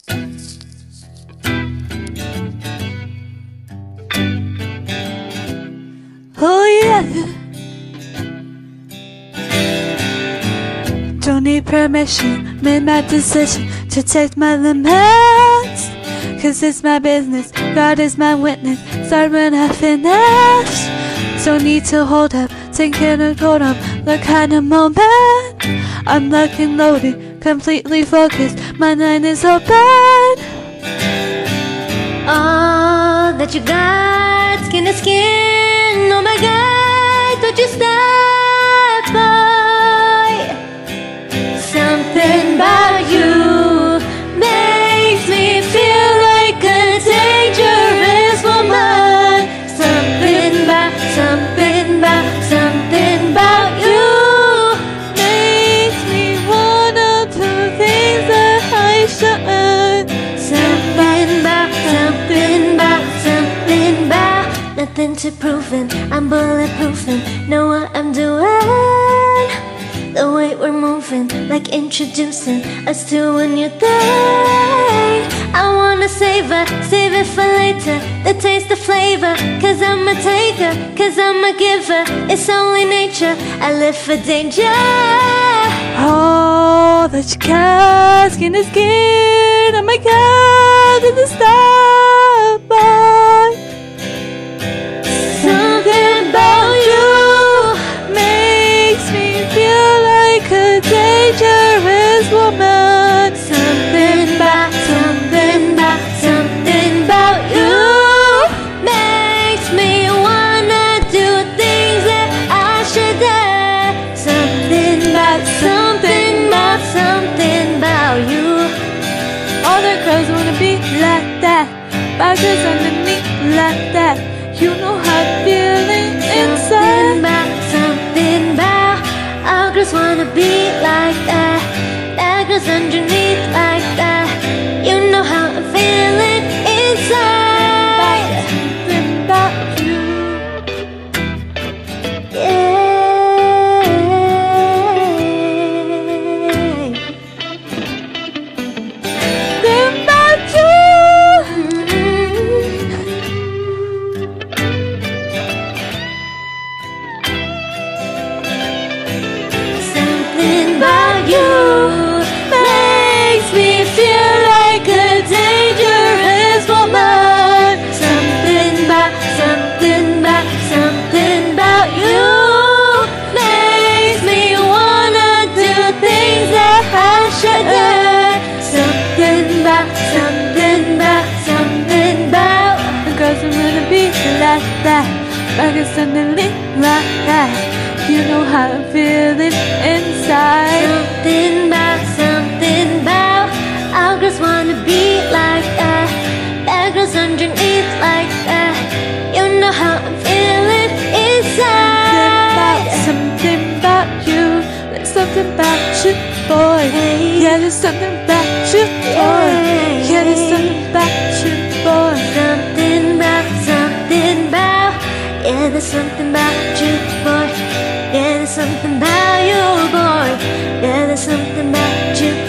Oh yeah. Don't need permission, made my decision to take my limits. Cause it's my business, God is my witness. Start when I finish. Don't need to hold up, thinking of hold up the kind of moment. I'm locked and loaded, completely focused, my mind is open. All that you got, skin to skin. Oh my God, don't you stop, boy. Something about you makes me feel like a dangerous woman. Something about you makes me wanna do things that I shouldn't. Something about nothing to proving. I'm bulletproofing, know what I'm doing. The way we're moving, like introducing us to a new thing. I wanna save it for later. The taste, the flavor, cause I'm a taker, cause I'm a giver. It's only nature, I live for danger. All that you got, skin to skin. Oh my God, in the stop, boy. Something about you makes me feel like a dangerous woman. Something about you makes me wanna do things that I shouldn't. Something about you. All the girls wanna be like that, bikers underneath like that. You know how I'm feeling inside. Something about all girls wanna be like that. That girls underneath like that. You know how I'm feeling inside. Something about you. Yeah. Something about you. Something about you makes me feel like a dangerous woman. Something about you makes me wanna do things that I shouldn't. Something about The girls are gonna be like that, bikers underneath like that. You know how I'm feeling inside. Something about all girls wanna be like that. Bad girls underneath like that. You know how I'm feeling inside. Something about you. There's something about you, boy. Yeah, there's something about you, boy. Yeah, there's something about you, boy. Something about. Yeah, there's something about you, boy. Yeah, there's something about you, boy. Yeah, there's something about you.